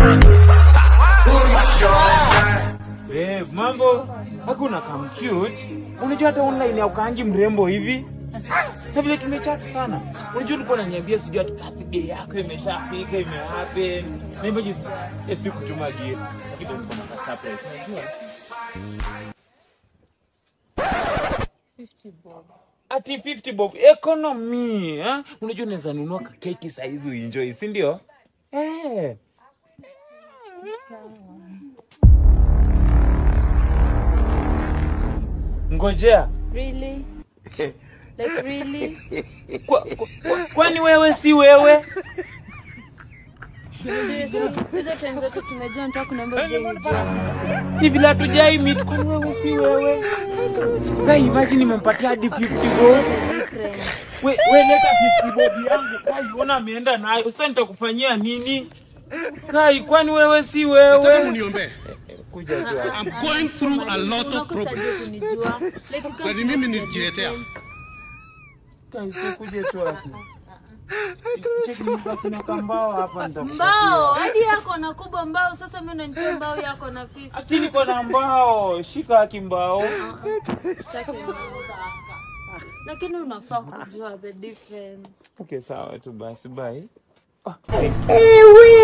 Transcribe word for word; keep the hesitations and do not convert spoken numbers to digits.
Eh, mambo hakuna kama cute. Unajua hata online ya ukaangi mrembo hivi. Na vile tumechat sana. Unajua ulikuwa unaniambia sijui hata birthday yako imeshafika, imehappen. Na hivyo jinsi esi kutuma gift. Kitu kama surprise. Unajua? fifty bob. Ati fifty bob economy, eh? Unajua unaweza nunua keki saa hizo enjoy, si ndio? Eh. Sawa. Ngojea. Really? Like really? Kwa, kwa, kwa, kwani wewe si wewe? Hizo time zote tumejua nataka kuniambia uje nijue. Hivi la tujai meet kwa wewe si wewe? Kai imagine nimempatia hadi fifty bob. We we leta fifty bob yangu. Kai unaona ameenda nayo. Sasa nitakufanyia nini? Kai kwani wewe si wewe? Nataka uniombe. Kuja tu. I'm going through a lot of problems. Na ni mimi nijiletea. Kai sikuje tu hapo. Cheki mbaki na kambao hapa nitakupa. Mbao, hadi yako na kubwa mbao, sasa mimi nanipa mbao yako na fifty. Akili kwa na mbao, shika kimbao. Lakini unafaa kujua the difference. Okay, sawa tu basi, bye.